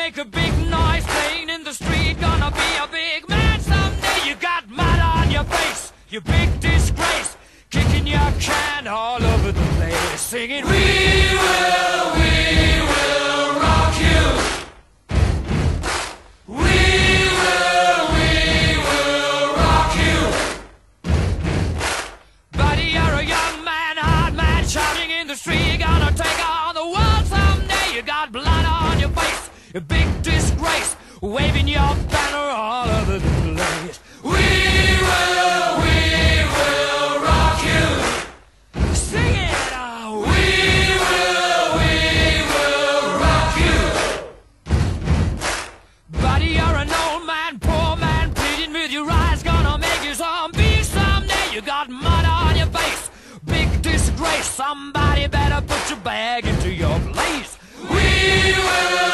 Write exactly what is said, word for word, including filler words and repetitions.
make a big noise playing in the street. Gonna be a big man someday. You got mud on your face, you big disgrace. Kicking your can all over the place, singing, we will, we will rock you. We will, we will rock you. Buddy, you're a young man, hard man, shouting in the street. You're gonna take on the world someday. You got blood on your face, a big disgrace, waving your banner all over the place. We will, we will rock you. Sing it, oh, we will, we will rock you. Buddy, you're an old man, poor man, pleading with your eyes. Gonna make you zombie someday. You got mud on your face, big disgrace. Somebody better put your bag into your place. We will.